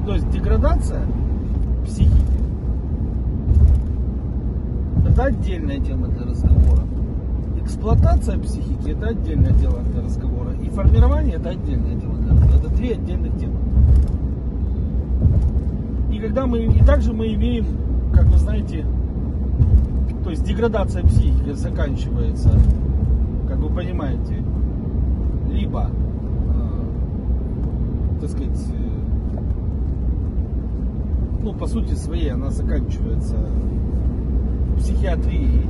То есть деградация психики — это отдельная тема для разговора. Эксплуатация психики — это отдельное дело для разговора. И формирование — это отдельное дело для разговора. Это две отдельных темы. И также мы имеем, как вы знаете, то есть деградация психики заканчивается, как вы понимаете, либо, так сказать, ну, по сути своей она заканчивается психиатрией.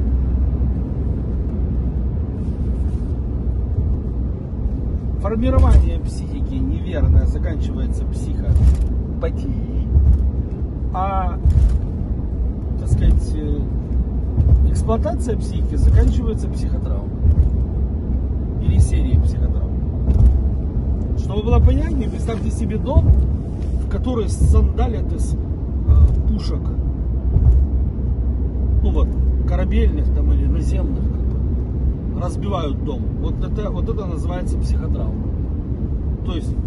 Формирование психики неверное заканчивается психопатией. А, так сказать, эксплуатация психики заканчивается психотравмой. Или серией психотравм. Чтобы было понятнее, представьте себе дом, в который сандалят из пушек, ну вот, корабельных там или наземных, как бы, разбивают дом. Вот это называется психотравма. То есть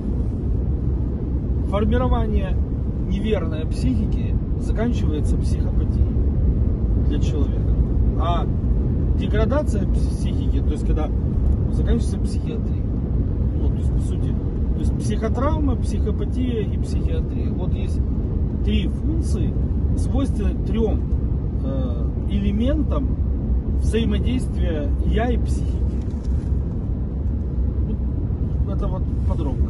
формирование неверной психики заканчивается психопатией для человека. А деградация психики, то есть когда заканчивается психиатрией. Ну, то есть по сути, то есть психотравма, психопатия и психиатрия. Вот есть три функции, свойственны трем элементам взаимодействия я и психики. Вот это вот подробно.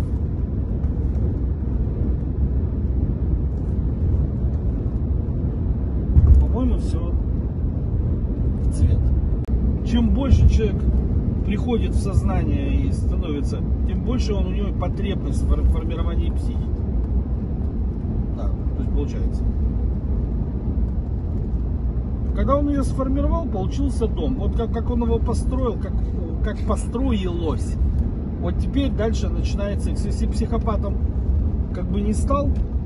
По-моему, все в цвет. Чем больше человек приходит в сознание и становится, тем больше у него потребность в формировании психики. Да, то есть получается. Когда он ее сформировал, получился дом. Вот как он его построил, как построилось. Вот теперь дальше начинается, если психопатом как бы не стал,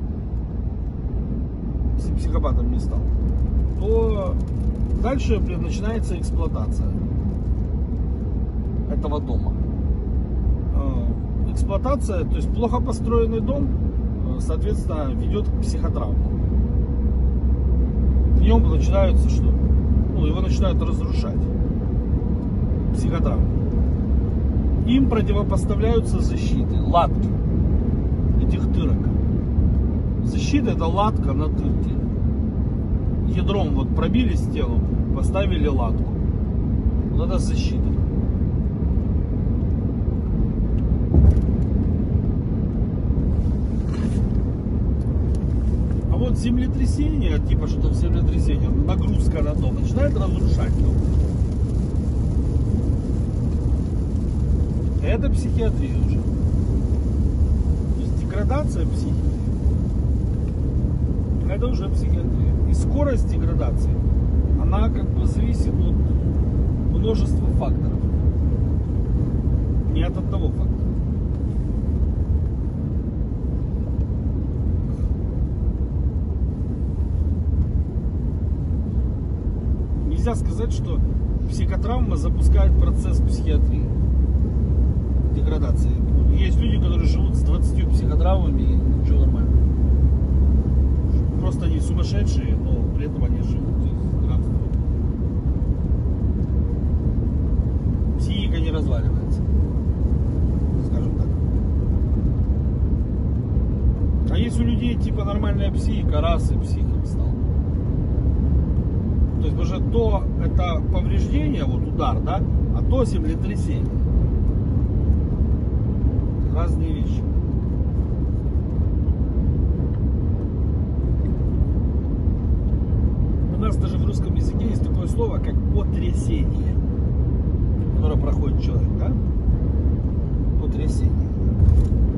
то дальше начинается эксплуатация этого дома. Эксплуатация, то есть плохо построенный дом, соответственно, ведет к психотравмам. В нем начинается что? Ну, его начинают разрушать. Психотравмы. Им противопоставляются защиты, латки этих дырок. Защита — это латка на дырке. Ядром вот пробили стену, поставили латку. Вот это защита. А вот землетрясение, типа что-то землетрясение, нагрузка на дом, начинает разрушать дом. Это психиатрия уже. То есть деградация психики. Это уже психиатрия. И скорость деградации, она как бы зависит от множества факторов. Не от одного фактора. Нельзя сказать, что психотравма запускает процесс психиатрии. Деградации. Есть люди, которые живут с 20 психотравмами и ничего, нормально. Просто они сумасшедшие, но при этом они живут и здравствуют. Психика не разваливается, скажем так. А есть у людей типа нормальная психика, раз и психик стал. То есть уже то это повреждение, вот удар, да, а то землетрясение. Разные вещи. У нас даже в русском языке есть такое слово, как потрясение, которое проходит человек, да? Потрясение.